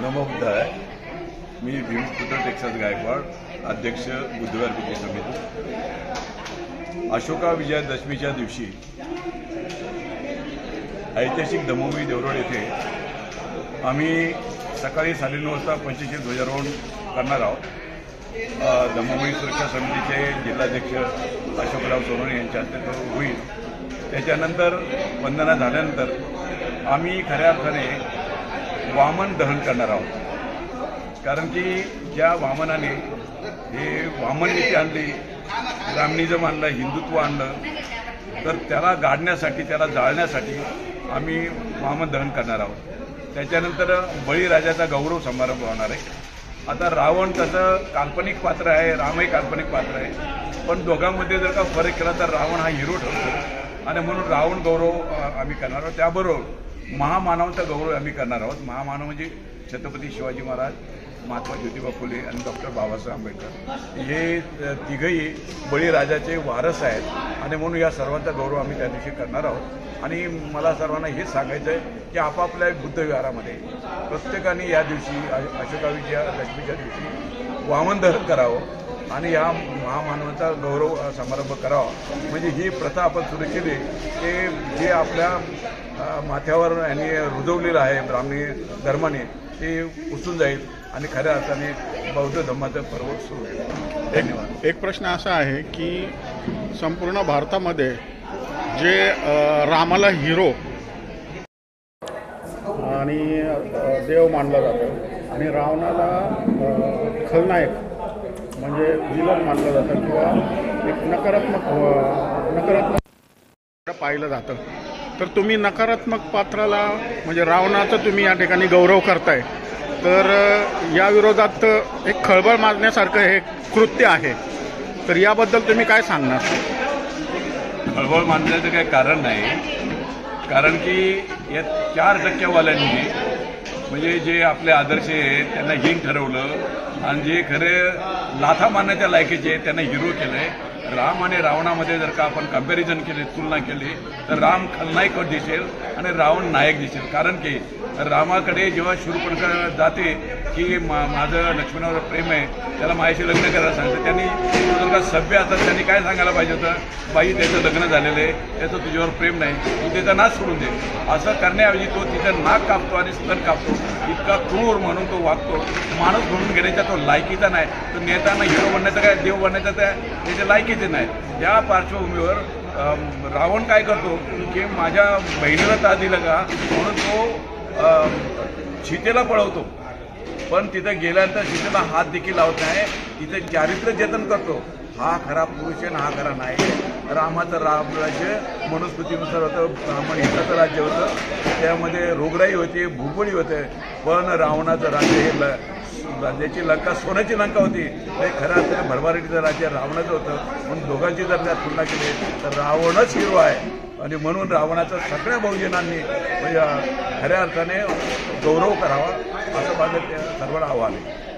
नमो बुद्धाय. मी भीमपुत्र Texas Gaikwad, अध्यक्ष बुद्धवार विजय समिती. अशोका विजयादशमीच्या दिवशी ऐतिहासिक दमोमी देवरोड येथे आम्ही सकाळी 9:30 वाजता पंचशील ध्वजारोहण करणार आहोत. दमोमी सुरक्षा समितीचे जिल्हाध्यक्ष अशोकराव सोनवणे यांच्या हस्ते तो होईल. त्याच्यानंतर वंदना झाल्यानंतर आम्ही खऱ्या अर्थाने वामन दहन करणार आहोत. कारण की ज्या वामनाने हे वामन नीती आणली, ब्राह्मणिझम आणलं, हिंदुत्व आणलं, तर त्याला गाडण्यासाठी, त्याला जाळण्यासाठी आम्ही वामन दहन करणार आहोत. त्याच्यानंतर बळीराजाचा गौरव समारंभ होणार आहे. आता रावण तसं काल्पनिक पात्र आहे, रामही काल्पनिक पात्र आहे, पण दोघांमध्ये जर का फरक केला तर रावण हा हिरो ठरतो आणि म्हणून रावण गौरव आम्ही करणार आहोत. त्याबरोबर महामानवांचा गौरव आम्ही करणार आहोत. महामानव म्हणजे छत्रपती शिवाजी महाराज, महात्मा ज्योतिबा फुले आणि डॉक्टर बाबासाहेब आंबेडकर हे तिघही बळीराजाचे वारस आहेत आणि म्हणून या सर्वांचा गौरव आम्ही त्या दिवशी करणार आहोत. आणि मला सर्वांना हेच सांगायचं आहे की आपापल्या बुद्धविहारामध्ये प्रत्येकाने या दिवशी अशोका विजयादशमीच्या दिवशी वामन दहन करावं आणि या महामानवाचा गौरव समारंभ करावा. म्हणजे ही प्रथा आपण सुरू केली ते जे आपल्या माथ्यावर यांनी रुजवलेलं आहे ब्राह्मणी धर्माने ते पुसून जाईल आणि खऱ्या अर्थाने बौद्ध धर्माचं पर्व सुरू होईल. धन्यवाद. एक प्रश्न असा आहे की संपूर्ण भारतामध्ये जे रामाला हिरो आणि देव मानलं जातं आणि रावणाला खलनायक म्हणजे विलन मानलं जातं किंवा एक नकारात्मक पाहिलं जातं, तर तुम्ही नकारात्मक पात्राला म्हणजे रावणाचा तुम्ही या ठिकाणी गौरव करताय, तर या विरोधात एक खळबळ माजण्यासारखं हे कृत्य आहे, तर याबद्दल तुम्ही काय सांगणार? खळबळ माजण्याचं काही कारण नाही. कारण की या 4% वाल्यांनी म्हणजे जे आपले आदर्श आहेत त्यांना हीन ठरवलं आणि जे खरे लाथा मारण्याच्या लायकीचे त्यांना हिरो केलंय. राम आणि रावणामध्ये जर का आपण कंपॅरिझन केले, तुलना केली, तर राम खलनायक दिसेल आणि रावण नायक दिसेल. कारण की रामाकडे जेव्हा शूरपणखा जाते की माझं लक्ष्मणावर प्रेम आहे, त्याला माझ्याशी लग्न करायला सांगतं, त्यांनी जर का सभ्य असतात त्यांनी काय सांगायला पाहिजे होतं, बाई त्याचं लग्न झालेलं आहे, त्याचं तुझ्यावर प्रेम नाही, तू त्याचा नाच सोडून दे. असं करण्याऐवजी तो तिचं नाक कापतो आणि स्तन कापतो. इतका क्रूर म्हणून तो वागतो. माणूस म्हणून घेण्याचा तो लायकीचा नाही. तो नेताना हिरो बनण्याचा काय, देव बनण्याचा त्याच्या लायकीचे नाही. त्या पार्श्वभूमीवर रावण काय करतो की माझ्या बहिणीला ता दिलं का म्हणून तो सीतेला पळवतो, पण तिथं गेल्यानंतर सीतेला हात देखील लावत नाही. तिथे चारित्र्य जतन करतो. हा खरा पुरुष आहे ना हा खरा नाही. रामाचं राज्य मनुस्मृतीनुसार होतं, ब्राह्मण हिताचं राज्य होतं, त्यामध्ये रोगराई होती, भूगोळी होते. पण रावणाचं राज्य हे राज्याची लंका सोन्याची लंका होती. हे खऱ्या अर्थाने भरभराटीचं राज्य रावणाचं होतं. म्हणून दोघांची जर त्यात तुलना केली तर रावणच हिरो आहे आणि म्हणून रावणाचा सगळ्या बहुजनांनी म्हणजे खऱ्या अर्थाने गौरव करावा असं माझं सर्वांना आव्हान आहे.